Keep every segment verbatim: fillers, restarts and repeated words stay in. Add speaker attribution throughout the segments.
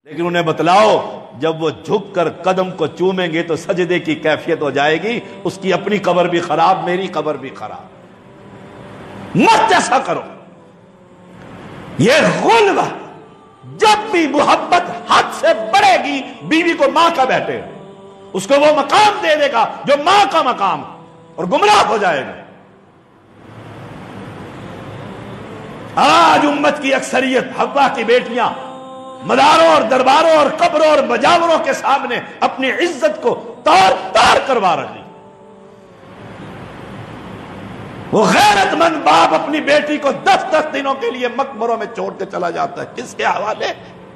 Speaker 1: لیکن انہیں بتلاؤ جب وہ جھک کر قدم کو چومیں گے تو سجدے کی کیفیت ہو جائے گی، اس کی اپنی قبر بھی خراب، میری قبر بھی خراب۔ مت ایسا کرو۔ یہ غلو جب بھی محبت حد سے بڑھے گی، بیوی کو ماں کا بیٹھے گا، اس کو وہ مقام دے دے گا جو ماں کا مقام، اور گمراہ ہو جائے گا۔ آج امت کی اکثریت حوا کی بیٹیاں مداروں اور درباروں اور قبروں اور مجاوروں کے سامنے اپنی عزت کو تار تار کروا رہی۔ وہ غیرت مند باپ اپنی بیٹی کو دس دس دنوں کے لیے مقبروں میں چھوڑ کے چلا جاتا ہے، کس کے حوالے؟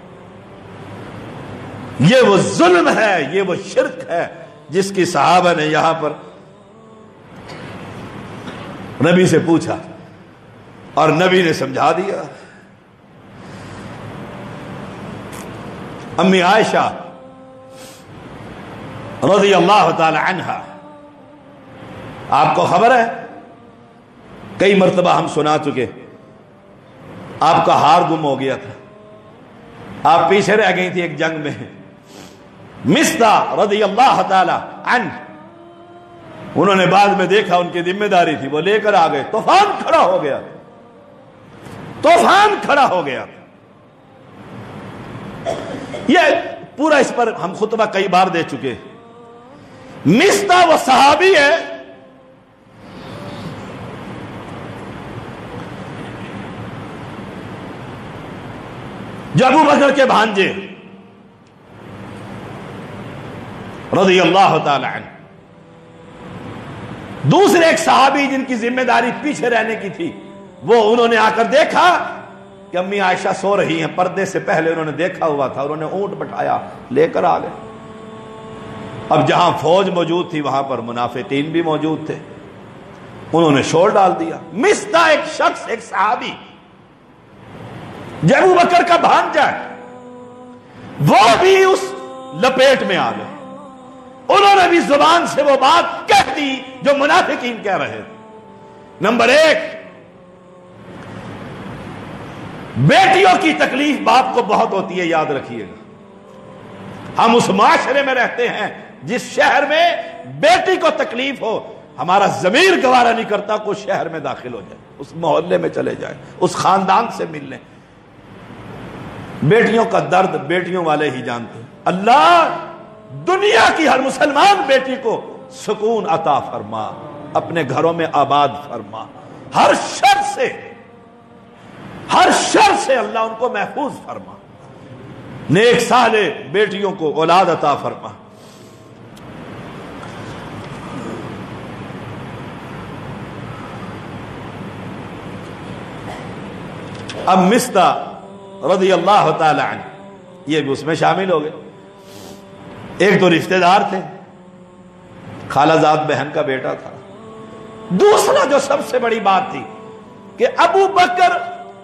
Speaker 1: یہ وہ ظلم ہے، یہ وہ شرک ہے جس کی صحابہ نے یہاں پر نبی سے پوچھا اور نبی نے سمجھا دیا۔ امی عائشہ رضی اللہ تعالی عنہا، آپ کو خبر ہے کئی مرتبہ ہم سنا چکے، آپ کا ہار گم ہو گیا تھا، آپ پیچھے رہ گئی تھی ایک جنگ میں۔ مصطح رضی اللہ تعالی عنہ، انہوں نے بعد میں دیکھا ان کی ذمہ داری تھی، وہ لے کر آ گئے، طوفان کھڑا ہو گیا، طوفان کھڑا ہو گیا۔ یہ پورا اس پر ہم خطبہ کئی بار دے چکے۔ مصطح وہ صحابی ہے جو ابو بکر کے بھانجے رضی اللہ تعالی عنہ، دوسرے ایک صحابی جن کی ذمہ داری پیچھے رہنے کی تھی، وہ انہوں نے آ کر دیکھا کہ امی عائشہ سو رہی ہیں، پردے سے پہلے انہوں نے دیکھا ہوا تھا، انہوں نے اونٹ بٹھایا، لے کر آ گئے۔ اب جہاں فوج موجود تھی وہاں پر منافقین بھی موجود تھے، انہوں نے شور ڈال دیا۔ مصطح ایک شخص، ایک صحابی جو ابو بکر کا بھانجا ہے، وہ بھی اس لپیٹ میں آ گئے، انہوں نے بھی زبان سے وہ بات کہہ دی جو منافقین کہہ رہے تھے۔ نمبر ایک، بیٹیوں کی تکلیف باپ کو بہت ہوتی ہے، یاد رکھیے گا۔ ہم اس معاشرے میں رہتے ہیں جس شہر میں بیٹی کو تکلیف ہو، ہمارا ضمیر گوارا نہیں کرتا کہ اس شہر میں داخل ہو جائے، اس محلے میں چلے جائے، اس خاندان سے مل لیں۔ بیٹیوں کا درد بیٹیوں والے ہی جانتے ہیں۔ اللہ دنیا کی ہر مسلمان بیٹی کو سکون عطا فرما، اپنے گھروں میں آباد فرما، ہر شر سے ہر شر سے اللہ ان کو محفوظ فرما، نیک صالح بیٹیوں کو اولاد عطا فرما۔ اب مصطح رضی اللہ تعالی عنہ یہ بھی اس میں شامل ہو گئے۔ ایک تو رشتہ دار تھے، خالہ زاد بہن کا بیٹا تھا۔ دوسرا جو سب سے بڑی بات تھی کہ ابو بکر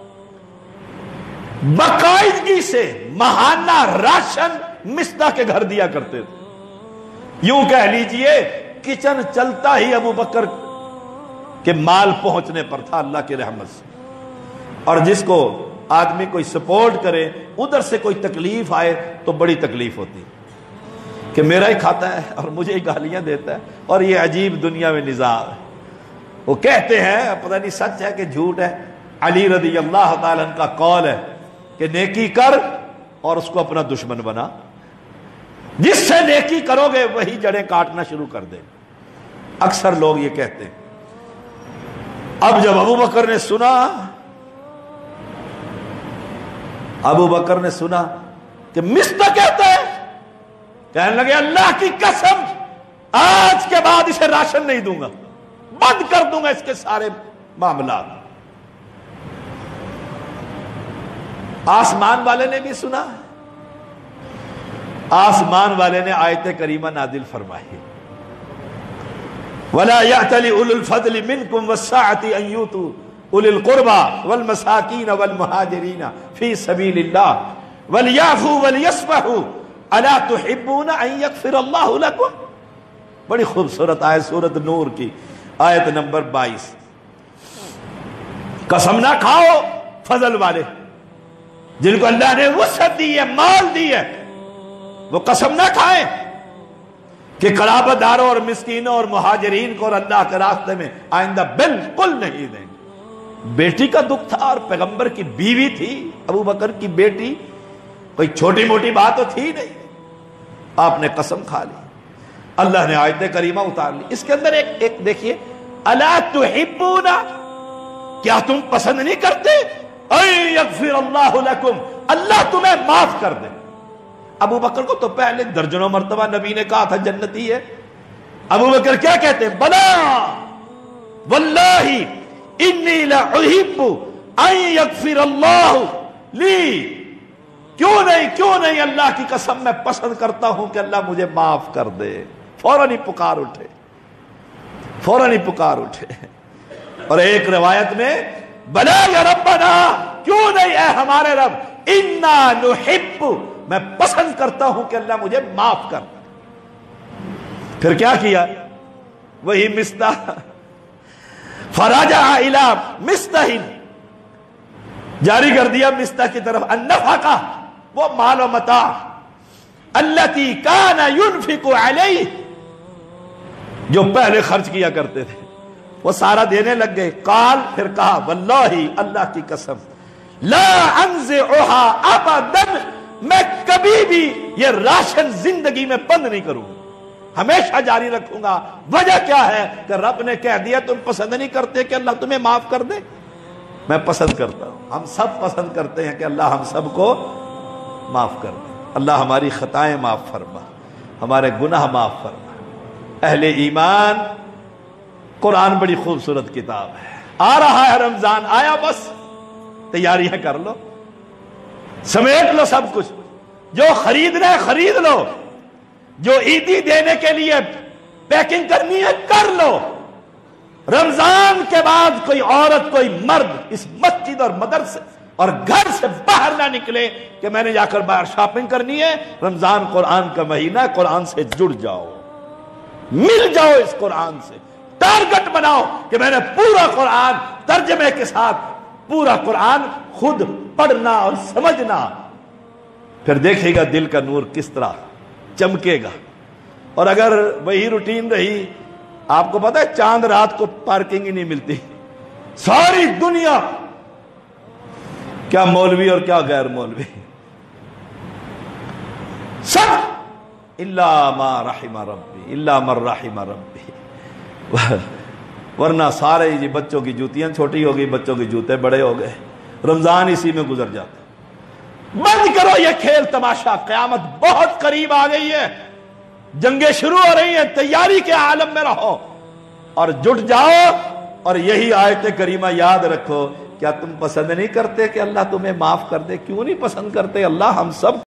Speaker 1: باقاعدگی سے ماہانہ راشن مصطح کے گھر دیا کرتے تھے۔ یوں کہہ لیجئے کچن چلتا ہی ابو بکر کے مال پہنچنے پر تھا، اللہ کی رحمت سے۔ اور جس کو آدمی کوئی سپورٹ کرے، ادھر سے کوئی تکلیف آئے تو بڑی تکلیف ہوتی کہ میرا ہی کھاتا ہے اور مجھے ہی گالیاں دیتا ہے، اور یہ عجیب دنیا میں نظام ہے۔ وہ کہتے ہیں، پتہ نہیں سچ ہے کہ جھوٹ ہے، علی رضی اللہ تعالیٰ عنہ کا قول ہے کہ نیکی کر اور اس کو اپنا دشمن بنا، جس سے نیکی کرو گے وہی جڑیں کاٹنا شروع کر دے۔ اکثر لوگ یہ کہتے ہیں۔ اب جب ابو بکر نے سنا ابو بکر نے سنا کہ مصطح کہتا ہے، کہنے لگے اللہ کی قسم آج کے بعد اسے راشن نہیں دوں گا، بند کر دوں گا اس کے سارے معاملات۔ آسمان والے نے بھی سنا، آسمان والے نے آیت کریمہ نازل فرمائی، وَلَا يَعْتَلِ أُولُو الْفَضْلِ مِنْكُمْ وَالسَّعَةِ أَنْ يُؤْتُوا أُولِي الْقُرْبَى وَالْمَسَاكِينَ وَالْمُهَاجِرِينَ فِي سَبِيلِ اللَّهِ وَلْيَعْفُوا وَلْيَصْفَحُوا أَلَا تُحِبُّونَ أَنْ يَغْفِرَ اللَّهُ لَكُمْ۔ بڑی خوبصورت آیت سورۃ نور کی آیت نمبر بائیس۔ قسم نہ کھاؤ فضل والے، جن کو اللہ نے وسعت دی ہے، مال دی ہے، وہ قسم نہ کھائیں کہ قرابت داروں اور مسکینوں اور مہاجرین کو اور اللہ کے راستے میں آئندہ بالکل نہیں دیں گے۔ بیٹی کا دکھ تھا اور پیغمبر کی بیوی تھی، ابو بکر کی بیٹی، کوئی چھوٹی موٹی بات تو تھی نہیں، آپ نے قسم کھا لی۔ اللہ نے آیت کریمہ اتار لی، اس کے اندر ایک ایک دیکھیے، الا تحبون، کیا تم پسند نہیں کرتے ان یغفر اللہ لکم، اللہ تمہیں معاف کر دے۔ ابو بکر کو تو پہلے درجنوں مرتبہ نبی نے کہا تھا جنتی ہے، ابو بکر کیا کہتے ہیں؟ بلا واللہ انی لأحب ان یغفر اللہ لی، کیوں نہیں کیوں نہیں اللہ کی قسم میں پسند کرتا ہوں کہ اللہ مجھے معاف کر دے۔ فوراً ہی پکار اٹھے، فوراً ہی پکار اٹھے۔ اور ایک روایت میں بلا یا ربنا، کیوں نہیں اے ہمارے رب، انا نحب، میں پسند کرتا ہوں کہ اللہ مجھے معاف کر دے۔ پھر کیا کیا؟ وہی مستح، فراجع الی مستح، جاری کر دیا مستح کی طرف، النفقہ، وہ مال و متاع، التی کان ينفق علیہ، جو پہلے خرچ کیا کرتے تھے، وہ سارا دینے لگ گئے۔ قال، پھر کہا، واللہ، اللہ کی قسم، لا انزعها ابدا، میں کبھی بھی یہ راشن زندگی میں بند نہیں کروں گا، ہمیشہ جاری رکھوں گا۔ وجہ کیا ہے؟ کہ رب نے کہہ دیا تم پسند نہیں کرتے کہ اللہ تمہیں معاف کر دے، میں پسند کرتا ہوں۔ ہم سب پسند کرتے ہیں کہ اللہ ہم سب کو معاف کر دے۔ اللہ ہماری خطائیں معاف فرما، ہمارے گناہ معاف فرما۔ اہل ایمان، قرآن بڑی خوبصورت کتاب ہے۔ آ رہا ہے رمضان، آیا بس تیاریاں کر لو، سمیٹ لو سب کچھ، جو خریدنا ہے خرید لو، جو عیدی دینے کے لیے پیکنگ کرنی ہے کر لو۔ رمضان کے بعد کوئی عورت کوئی مرد اس مسجد اور مدرسے اور گھر سے باہر نہ نکلے کہ میں نے جا کر باہر شاپنگ کرنی ہے۔ رمضان قرآن کا مہینہ ہے، قرآن سے جڑ جاؤ، مل جاؤ اس قرآن سے، ٹارگٹ بناؤ کہ میں نے پورا قرآن ترجمے کے ساتھ پورا قرآن خود پڑھنا اور سمجھنا۔ پھر دیکھے گا دل کا نور کس طرح چمکے گا۔ اور اگر وہی روٹین رہی، آپ کو پتا ہے چاند رات کو پارکنگ ہی نہیں ملتی، ساری دنیا، کیا مولوی اور کیا غیر مولوی، سب الا ما رحم ربی، الا من رحم ربی، ورنہ سارے جی بچوں کی جوتیاں چھوٹی ہو گئی، بچوں کے جوتے بڑے ہو گئے، رمضان اسی میں گزر جاتا۔ بند کرو یہ کھیل تماشا، قیامت بہت قریب آ گئی ہے، جنگیں شروع ہو رہی ہیں، تیاری کے عالم میں رہو اور جٹ جاؤ۔ اور یہی آیت کریمہ یاد رکھو، کیا تم پسند نہیں کرتے کہ اللہ تمہیں معاف کر دے؟ کیوں نہیں پسند کرتے؟ اللہ ہم سب